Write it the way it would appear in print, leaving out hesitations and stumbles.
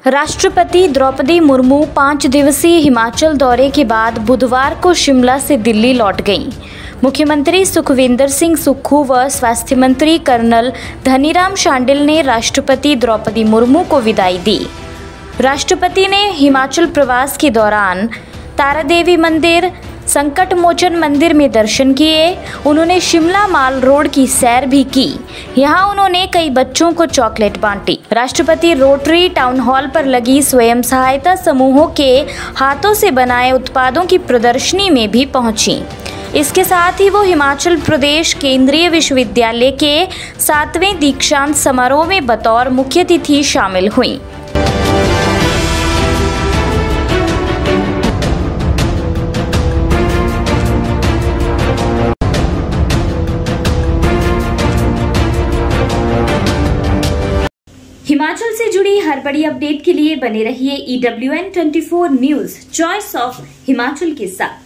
राष्ट्रपति द्रौपदी मुर्मू 5 दिवसीय हिमाचल दौरे के बाद बुधवार को शिमला से दिल्ली लौट गईं। मुख्यमंत्री सुखविंदर सिंह सुक्खू व स्वास्थ्य मंत्री कर्नल धनीराम शांडिल ने राष्ट्रपति द्रौपदी मुर्मू को विदाई दी। राष्ट्रपति ने हिमाचल प्रवास के दौरान तारादेवी मंदिर, संकट मोचन मंदिर में दर्शन किए। उन्होंने शिमला माल रोड की सैर भी की। यहाँ उन्होंने कई बच्चों को चॉकलेट बांटी। राष्ट्रपति रोटरी टाउन हॉल पर लगी स्वयं सहायता समूहों के हाथों से बनाए उत्पादों की प्रदर्शनी में भी पहुंची। इसके साथ ही वो हिमाचल प्रदेश केंद्रीय विश्वविद्यालय के 7वें दीक्षांत समारोह में बतौर मुख्य अतिथि शामिल हुई। हिमाचल से जुड़ी हर बड़ी अपडेट के लिए बने रहिए EWN24 news, choice of Himachal के साथ।